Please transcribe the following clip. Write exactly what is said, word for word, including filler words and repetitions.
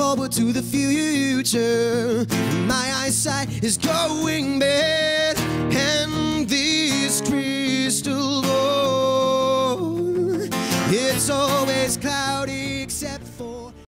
forward to the future. My eyesight is going bad, and this crystal ball, it's always cloudy